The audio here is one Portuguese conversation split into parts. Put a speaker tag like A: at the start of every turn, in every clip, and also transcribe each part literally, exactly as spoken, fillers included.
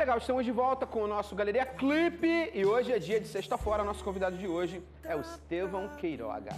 A: Legal, estamos de volta com o nosso Galeria Clipe e hoje é dia de sexta-feira. Nosso convidado de hoje é o Estevão Queiroga.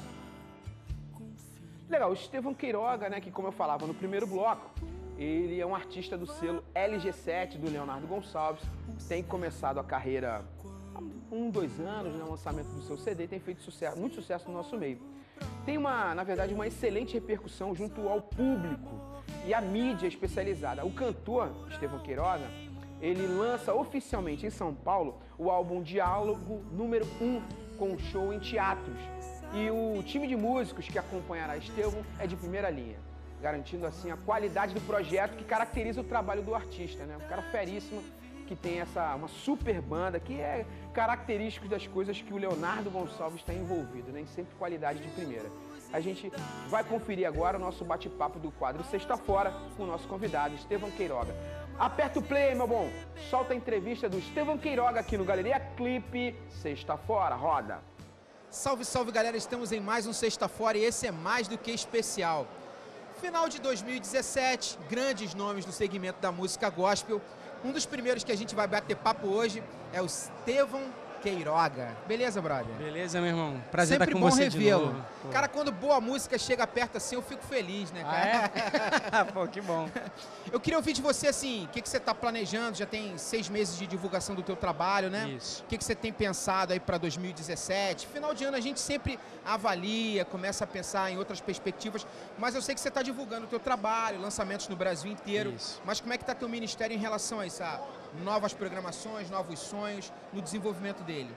A: Legal, o Estevão Queiroga, né, que como eu falava no primeiro bloco, ele é um artista do selo L G sete do Leonardo Gonçalves, tem começado a carreira há um, dois anos, né, o lançamento do seu C D, tem feito sucesso, muito sucesso no nosso meio. Tem uma, na verdade, uma excelente repercussão junto ao público e à mídia especializada. O cantor Estevão Queiroga, ele lança oficialmente em São Paulo o álbum Diálogo número um, com um show em teatros. E o time de músicos que acompanhará Estevão é de primeira linha, garantindo assim a qualidade do projeto que caracteriza o trabalho do artista, né? Um cara feríssimo que tem essa uma super banda que é característico das coisas que o Leonardo Gonçalves está envolvido, né? Em sempre qualidade de primeira. A gente vai conferir agora o nosso bate-papo do quadro Sexta-feira com o nosso convidado, Estevão Queiroga. Aperta o play, meu bom. Solta a entrevista do Estevão Queiroga aqui no Galeria Clipe. Sexta-feira, roda.
B: Salve, salve, galera. Estamos em mais um Sexta-feira e esse é mais do que especial. Final de dois mil e dezessete, grandes nomes no segmento da música gospel. Um dos primeiros que a gente vai bater papo hoje é o Estevão Queiroga. Beleza, brother?
C: Beleza, meu irmão. Prazer
B: Sempre
C: estar com
B: bom
C: você
B: revê-lo.
C: de novo. Pô.
B: Cara, quando boa música chega perto assim, eu fico feliz, né, cara?
C: Ah, é? Pô, que bom.
B: Eu queria ouvir de você, assim, o que, que você está planejando? Já tem seis meses de divulgação do teu trabalho, né?
C: Isso.
B: O que, que você tem pensado aí para dois mil e dezessete? Final de ano a gente sempre avalia, começa a pensar em outras perspectivas, mas eu sei que você está divulgando o teu trabalho, lançamentos no Brasil inteiro.
C: Isso.
B: Mas como é que está teu ministério em relação a isso? A novas programações, novos sonhos, no desenvolvimento dele?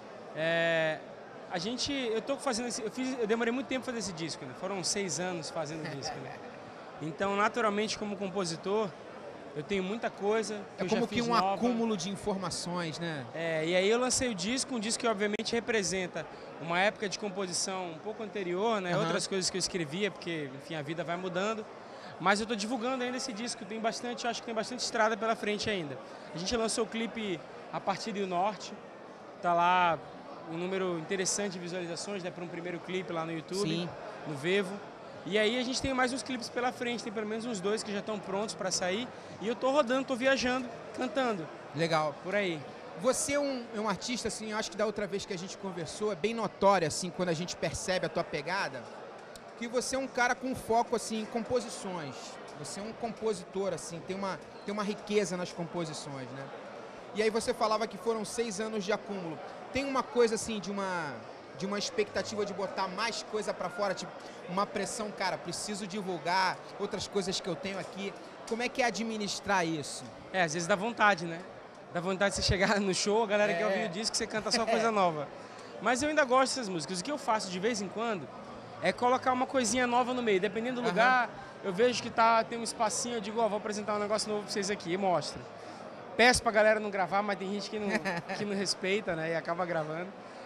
C: É, a gente, eu tô fazendo esse, eu, fiz, eu demorei muito tempo para fazer esse disco, né? Foram seis anos fazendo o disco, né? Então, naturalmente, como compositor, eu tenho muita coisa que
B: é
C: eu
B: como
C: já
B: que
C: fiz
B: um
C: nova.
B: acúmulo de informações, né?
C: É, e aí eu lancei o disco, um disco que obviamente representa uma época de composição um pouco anterior, né?
B: Uhum.
C: Outras coisas que eu escrevia, porque, enfim, a vida vai mudando. Mas eu estou divulgando ainda esse disco, tem bastante, acho que tem bastante estrada pela frente ainda. A gente lançou o clipe A Partir do Norte, tá lá um número interessante de visualizações, né, para um primeiro clipe lá no YouTube,
B: Sim.
C: no Vevo. E aí a gente tem mais uns clipes pela frente, tem pelo menos uns dois que já estão prontos para sair. E eu tô rodando, tô viajando, cantando.
B: Legal.
C: Por aí.
B: Você é um, é um artista, assim, eu acho que da outra vez que a gente conversou, é bem notório, assim, quando a gente percebe a tua pegada, que você é um cara com foco, assim, em composições. Você é um compositor, assim, tem uma, tem uma riqueza nas composições, né? E aí você falava que foram seis anos de acúmulo. Tem uma coisa, assim, de uma, de uma expectativa de botar mais coisa pra fora, tipo, uma pressão, cara, preciso divulgar outras coisas que eu tenho aqui. Como é que é administrar isso?
C: É, às vezes dá vontade, né? Dá vontade de você chegar no show, a galera
B: É.
C: quer ouvir o disco, você canta só coisa nova. Mas eu ainda gosto dessas músicas. O que eu faço de vez em quando é colocar uma coisinha nova no meio. Dependendo do
B: Aham.
C: lugar, eu vejo que tá, tem um espacinho, eu digo, ó, vou apresentar um negócio novo pra vocês aqui, e mostro. Peço pra galera não gravar, mas tem gente que não, que não respeita, né, e acaba gravando.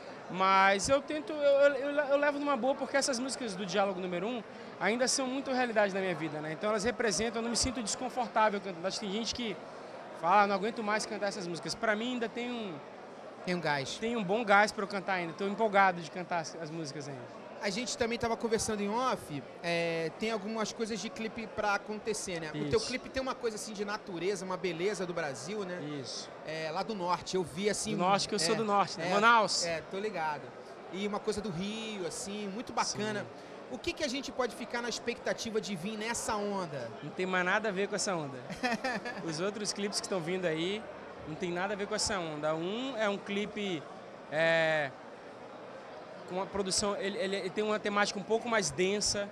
C: Mas eu tento, eu, eu, eu levo numa boa, porque essas músicas do Diálogo número um ainda são muito realidade na minha vida, né? Então elas representam, eu não me sinto desconfortável cantando. Acho que tem gente que fala, ah, não aguento mais cantar essas músicas. Pra mim ainda tem um...
B: Tem um gás.
C: Tem um bom gás pra eu cantar ainda. Tô empolgado de cantar as, as músicas ainda.
B: A gente também estava conversando em off, é, tem algumas coisas de clipe para acontecer, né?
C: Isso.
B: O teu clipe tem uma coisa assim de natureza, uma beleza do Brasil, né?
C: Isso.
B: É, lá do norte, eu vi assim...
C: Do norte, que eu
B: é,
C: sou do norte, né?
B: É,
C: Manaus.
B: É, tô ligado. E uma coisa do Rio, assim, muito bacana.
C: Sim.
B: O que, que a gente pode ficar na expectativa de vir nessa onda?
C: Não tem mais nada a ver com essa onda. Os outros clipes que estão vindo aí não tem nada a ver com essa onda. Um é um clipe é, com uma produção, ele, ele, ele tem uma temática um pouco mais densa.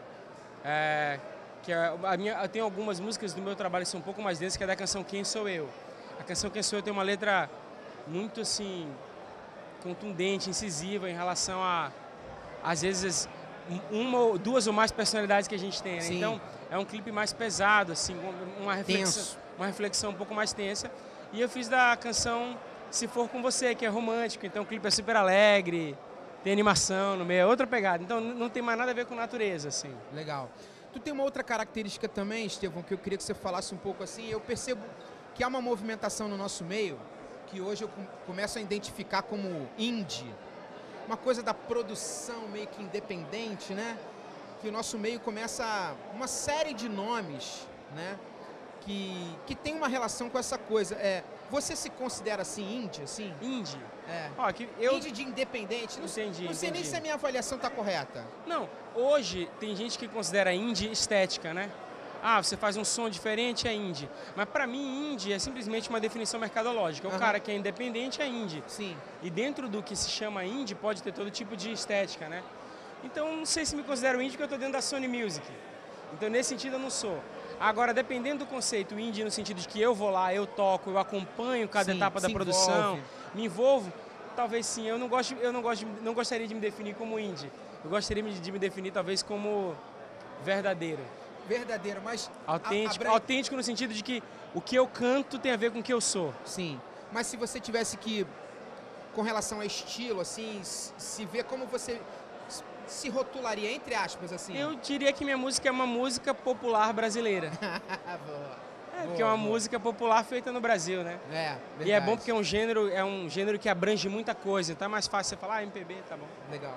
C: É, que é, a minha, eu tenho algumas músicas do meu trabalho que são um pouco mais densas, que é da canção Quem Sou Eu. A canção Quem Sou Eu tem uma letra muito assim contundente, incisiva em relação a, às vezes, uma ou duas ou mais personalidades que a gente tem, né? Então é um clipe mais pesado, assim, uma reflexão, uma reflexão um pouco mais tensa. E eu fiz da canção Se For Com Você, que é romântico, então o clipe é super alegre, tem animação no meio, é outra pegada. Então não tem mais nada a ver com natureza, assim.
B: Legal. Tu tem uma outra característica também, Estevão, que eu queria que você falasse um pouco assim. Eu percebo que há uma movimentação no nosso meio que hoje eu começo a identificar como indie. Uma coisa da produção meio que independente, né? Que o nosso meio começa uma série de nomes, né? que, que tem uma relação com essa coisa. É, você se considera assim indie, assim?
C: Indie?
B: É.
C: Ó, que eu...
B: Indie de independente? Não,
C: Entendi,
B: não sei
C: entendi.
B: nem se a minha avaliação tá correta.
C: Não, hoje tem gente que considera indie estética, né? Ah, você faz um som diferente, é indie. Mas pra mim, indie é simplesmente uma definição mercadológica. O
B: Uhum.
C: cara que é independente é indie.
B: Sim.
C: E dentro do que se chama indie, pode ter todo tipo de estética, né? Então, não sei se me considero indie porque eu tô dentro da Sony Music. Então, nesse sentido, eu não sou. Agora, dependendo do conceito indie, no sentido de que eu vou lá, eu toco, eu acompanho cada
B: Sim,
C: etapa da
B: se
C: produção,
B: envolve.
C: me envolvo, talvez sim. Eu não gosto, eu não gosto, não gostaria de me definir como indie. Eu gostaria de me definir talvez como verdadeiro.
B: Verdadeiro, mas...
C: Autêntico,
B: a- abra-
C: autêntico no sentido de que o que eu canto tem a ver com o que eu sou.
B: Sim, mas se você tivesse que, com relação a estilo, assim, s- se ver como você s- se rotularia, entre aspas, assim.
C: Eu diria que minha música é uma música popular brasileira.
B: Boa.
C: É,
B: Boa,
C: porque é uma
B: boa.
C: música popular feita no Brasil, né?
B: É, verdade.
C: E é bom porque é um gênero, é um gênero que abrange muita coisa, então é mais fácil você falar, ah, M P B, tá bom.
B: Legal.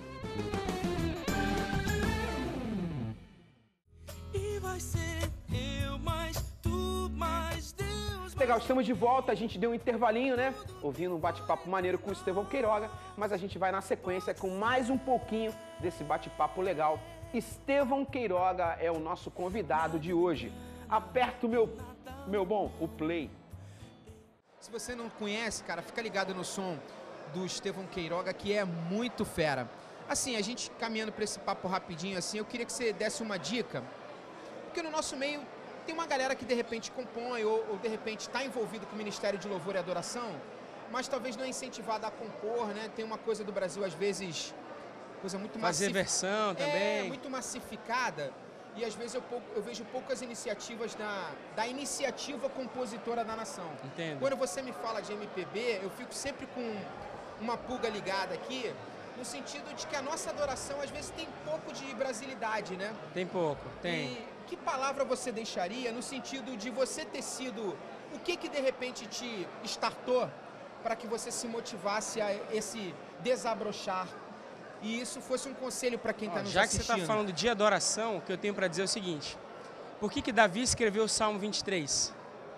D: E vai ser eu mais tu mais Deus.
A: Legal, estamos de volta, a gente deu um intervalinho, né? Ouvindo um bate-papo maneiro com o Estevão Queiroga, mas a gente vai na sequência com mais um pouquinho desse bate-papo legal. Estevão Queiroga é o nosso convidado de hoje. Aperta o meu, meu bom, o play.
B: Se você não conhece, cara, fica ligado no som do Estevão Queiroga, que é muito fera. Assim, a gente caminhando para esse papo rapidinho, assim, eu queria que você desse uma dica, porque no nosso meio tem uma galera que de repente compõe ou, ou de repente está envolvido com o Ministério de Louvor e Adoração, mas talvez não é incentivado a compor, né? Tem uma coisa do Brasil, às vezes, coisa muito
C: Fazer
B: massifi-
C: versão
B: É,
C: também.
B: muito massificada. E às vezes eu, pou- eu vejo poucas iniciativas da, da iniciativa compositora da nação.
C: Entendo.
B: Quando você me fala de M P B, eu fico sempre com uma pulga ligada aqui, no sentido de que a nossa adoração às vezes tem pouco de brasilidade, né?
C: Tem pouco, tem.
B: E que palavra você deixaria no sentido de você ter sido... O que que de repente te startou para que você se motivasse a esse desabrochar? E isso fosse um conselho para quem está
C: Ó,
B: nos
C: já que
B: assistindo.
C: você está falando de adoração, o que eu tenho para dizer é o seguinte. Por que que Davi escreveu o Salmo vinte e três?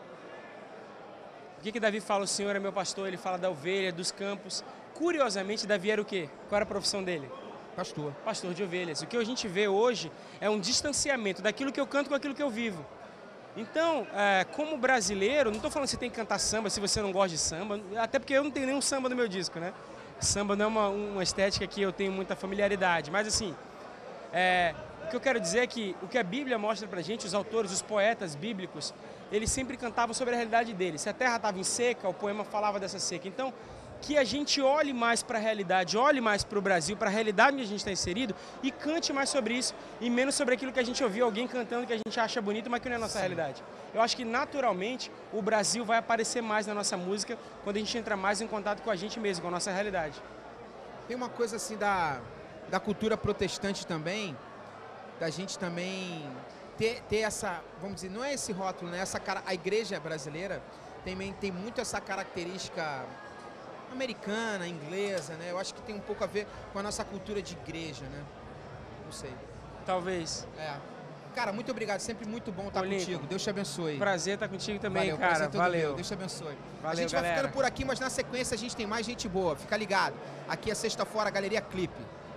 C: Por que que Davi fala, o Senhor é meu pastor, ele fala da ovelha, dos campos? Curiosamente, Davi era o quê? Qual era a profissão dele?
B: Pastor.
C: Pastor de ovelhas. O que a gente vê hoje é um distanciamento daquilo que eu canto com aquilo que eu vivo. Então, é, como brasileiro, não estou falando que você tem que cantar samba se você não gosta de samba, até porque eu não tenho nenhum samba no meu disco, né? Samba não é uma, uma estética que eu tenho muita familiaridade, mas assim, é, o que eu quero dizer é que o que a Bíblia mostra pra gente, os autores, os poetas bíblicos, eles sempre cantavam sobre a realidade deles. Se a terra estava em seca, o poema falava dessa seca. Então, que a gente olhe mais para a realidade, olhe mais para o Brasil, para a realidade onde a gente está inserido e cante mais sobre isso e menos sobre aquilo que a gente ouviu alguém cantando que a gente acha bonito, mas que não é a nossa
B: Sim.
C: realidade. Eu acho que naturalmente o Brasil vai aparecer mais na nossa música quando a gente entra mais em contato com a gente mesmo, com a nossa realidade.
B: Tem uma coisa assim da, da cultura protestante também, da gente também ter, ter essa, vamos dizer, não é esse rótulo, né? Essa cara, a igreja brasileira também tem muito essa característica americana, inglesa, né? Eu acho que tem um pouco a ver com a nossa cultura de igreja, né? Não sei.
C: Talvez.
B: É. Cara, muito obrigado. Sempre muito bom estar
C: Ô, Lincoln,
B: contigo. Deus te abençoe.
C: Prazer estar contigo também,
B: Valeu, prazer
C: cara.
B: é todo
C: Valeu.
B: meu. Deus te abençoe. a
C: Valeu,
B: gente vai
C: galera.
B: ficando por aqui, mas na sequência a gente tem mais gente boa. Fica ligado. Aqui é Sexta Fora, Galeria Clipe.